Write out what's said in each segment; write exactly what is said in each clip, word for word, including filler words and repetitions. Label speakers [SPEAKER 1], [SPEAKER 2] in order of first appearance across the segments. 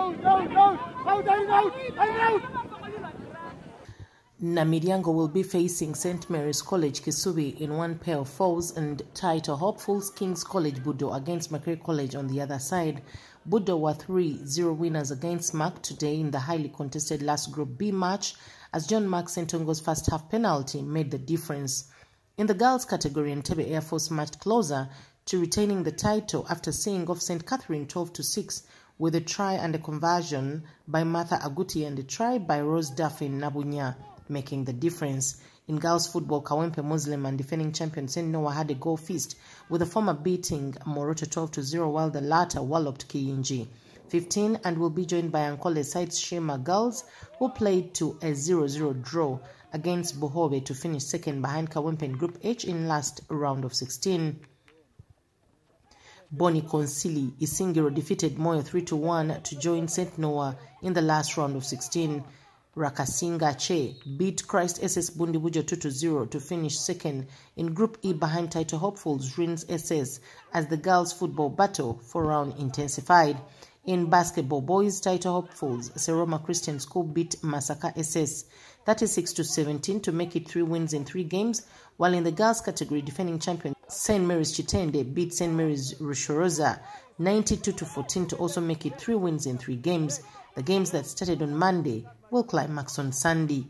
[SPEAKER 1] Namiryango will be facing Saint Mary's College Kisubi in one pair of fours, and title hopefuls King's College Budo against Macquarie College on the other side. Budo were three zero winners against Mac today in the highly contested last Group B match, as John Mark Sentongo's first half penalty made the difference. In the girls category, Entebbe Air Force marched closer to retaining the title after seeing off Saint Catherine twelve to six with a try and a conversion by Martha Aguti and a try by Rose Duffin Nabunya, making the difference. In girls football, Kawempe Muslim and defending champion Saint Noah had a goal feast, with the former beating Moroto twelve to zero while the latter walloped Kiyinji fifteen, and will be joined by Ankole side's Shema Girls, who played to a zero zero draw against Bohobe to finish second behind Kawempe in Group H in last round of sixteen. Boni Konsili Isingiro defeated Moyo three to one to join Saint Noah in the last round of sixteen. Rakasinga Che beat Christ S S Bundibujo two to zero to finish second in Group E behind title hopefuls Rins S S as the girls' football battle for round intensified. In basketball, boys' title hopefuls Seroma Christian School beat Masaka S S thirty-six to seventeen to make it three wins in three games, while in the girls' category, defending champion Saint Mary's Chitende beat Saint Mary's Rushoroza ninety-two to fourteen to also make it three wins in three games. The games that started on Monday will climax on Sunday.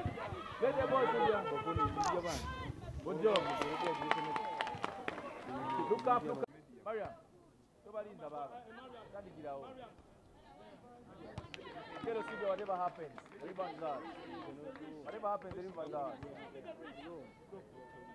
[SPEAKER 2] Whatever happens, whatever happens, whatever happens,